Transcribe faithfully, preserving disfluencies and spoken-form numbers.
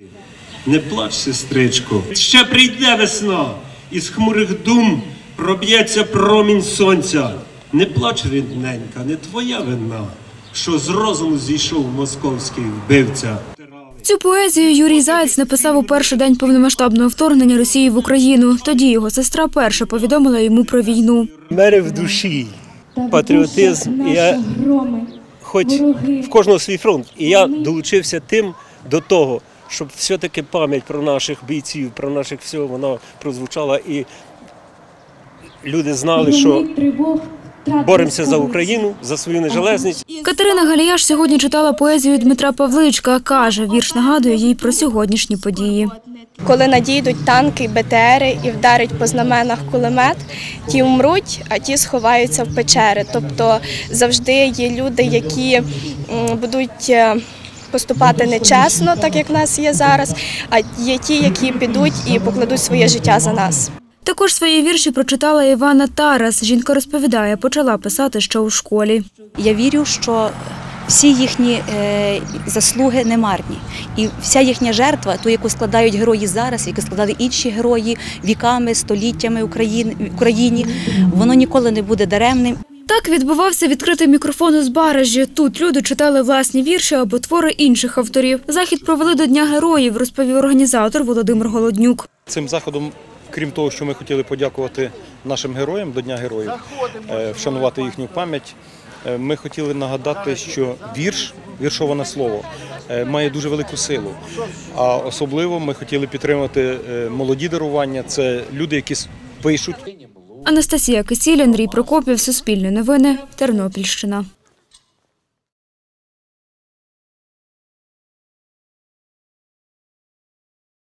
Не плач, сестричко, ще прийде весна, із хмурих дум проб'ється промінь сонця. Не плач, рідненька, не твоя вина, що з розуму зійшов московський вбивця. Цю поезію Юрій Заєць написав у перший день повномасштабного вторгнення Росії в Україну. Тоді його сестра перша повідомила йому про війну. У мене в душі патріотизм, і я, хоч в кожного свій фронт, і я долучився тим до того, щоб все-таки пам'ять про наших бійців, про наших всього, вона прозвучала, і люди знали, що боремося за Україну, за свою незалежність. Катерина Галіяш сьогодні читала поезію Дмитра Павличка. Каже, вірш нагадує їй про сьогоднішні події. Коли надійдуть танки, бе те ери і вдарить по знаменах кулемет, ті вмруть, а ті сховаються в печери. Тобто завжди є люди, які будуть поступати нечесно, так як в нас є зараз, а є ті, які підуть і покладуть своє життя за нас. Також свої вірші прочитала Івана Тарас. Жінка розповідає, почала писати ще у школі. Я вірю, що всі їхні заслуги не марні. І вся їхня жертва, ту, яку складають герої зараз, яку складали інші герої віками, століттями в Україні, воно ніколи не буде даремним. Так відбувався відкритий мікрофон у Збаражі. Тут люди читали власні вірші або твори інших авторів. Захід провели до Дня героїв, розповів організатор Володимир Голоднюк. Цим заходом, крім того, що ми хотіли подякувати нашим героям до Дня героїв, вшанувати їхню пам'ять, ми хотіли нагадати, що вірш, віршоване слово, має дуже велику силу. А особливо ми хотіли підтримати молоді дарування, це люди, які пишуть. Анастасія Кисіль, Андрій Прокопів, Суспільне новини, Тернопільщина.